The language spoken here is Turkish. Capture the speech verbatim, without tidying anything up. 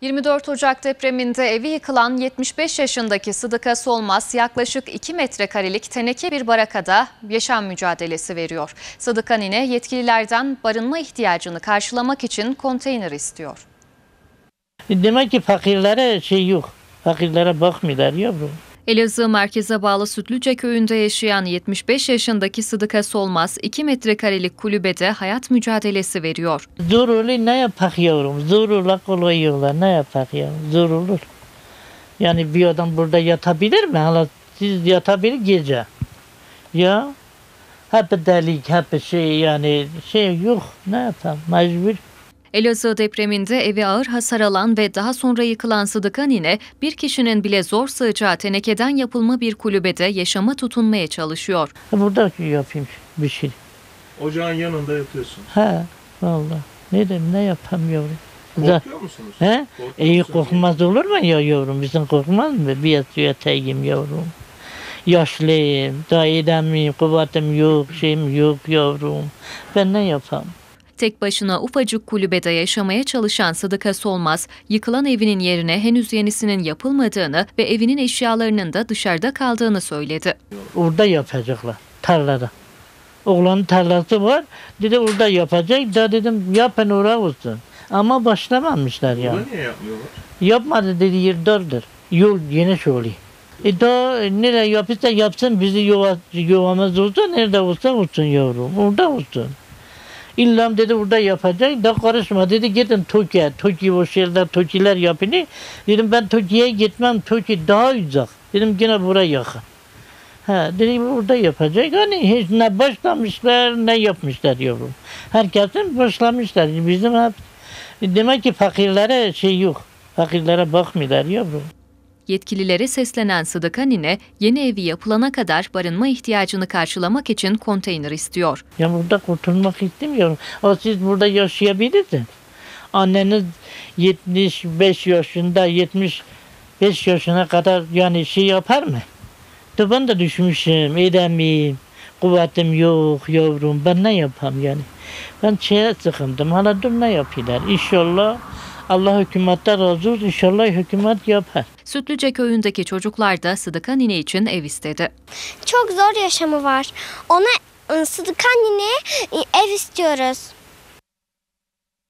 yirmi dört Ocak depreminde evi yıkılan yetmiş beş yaşındaki Sıdıka Solmaz yaklaşık iki metrekarelik teneke bir barakada yaşam mücadelesi veriyor. Sıdıka nine yetkililerden barınma ihtiyacını karşılamak için konteyner istiyor. Demek ki fakirlere şey yok. Fakirlere bakmıyorlar yavrum. Elazığ merkeze bağlı Sütlüce köyünde yaşayan yetmiş beş yaşındaki Sıdıka Solmaz iki metrekarelik kulübede hayat mücadelesi veriyor. Zor olur ne yapak yavrum? Zor olur kolay yollar ne yapak yavrum? Zor olur. Yani bir adam burada yatabilir mi? Hala siz yatabilir gece. Ya hep delik hep şey yani şey yok ne yapalım mecbur. Elazığ depreminde evi ağır hasar alan ve daha sonra yıkılan Sıdıka nine bir kişinin bile zor sığacağı tenekeden yapılma bir kulübede yaşama tutunmaya çalışıyor. Burada yapayım bir şey. Ocağın yanında yatıyorsun. Ha vallahi ne dedim ne yapamıyorum. Korkuyor musunuz? He? Korkuyor İyi musunuz? korkmaz olur mu ya yavrum? Bizim korkmaz mı? Bir yatıyor teyim yavrum. Yaşlıyım, daha edemeyim, kuvvetim yok, şeyim yok yavrum. Ben ne yapam? Tek başına ufacık kulübede yaşamaya çalışan Sıdıka Solmaz, yıkılan evinin yerine henüz yenisinin yapılmadığını ve evinin eşyalarının da dışarıda kaldığını söyledi. Orada yapacaklar, tarlada. Oğlanın tarlası var, dedi orada yapacak, da dedim yapın oraya olsun. Ama başlamamışlar ya. Burada niye yapmıyorlar? Yapmadı dedi yer dardır. Yol geniş oluyor. E daha nereye yapırsa yapsın bizi yuva, yuvamız olsa nerede olsa olsun yavrum. Orada olsun. İllam dedi orada yapacak da karışma dedi gidin Türkiye. Türkiye o şehirler Türkiye'ler yapını. Dedim ben Türkiye'ye gitmem. Türkiye daha uzak. Dedim yine buraya yakın. Ha dedim orada yapacak. Hani hiç ne başlamışlar ne yapmışlar yavrum. Herkesin başlamışlar. Bizim hep demek ki fakirlere şey yok. Fakirlere bakmıyorlar yavrum. Yetkililere seslenen Sıdıka nine, yeni evi yapılana kadar barınma ihtiyacını karşılamak için konteyner istiyor. Ya burada kurtulmak istemiyorum. O siz burada yaşayabilirsiniz. Anneniz yetmiş beş yaşında, yetmiş beş yaşına kadar yani şey yapar mı? De ben de düşmüşüm, edemeyim, kuvvetim yok yavrum. Ben ne yapayım yani? Ben şeye sıkıldım. Hala dur ne yapıyorlar? İnşallah Allah hükümetten razı olsun. İnşallah hükümet yapar. Sütlüce köyündeki çocuklar da Sıdıka nine için ev istedi. Çok zor yaşamı var. Ona Sıdıka nine ev istiyoruz.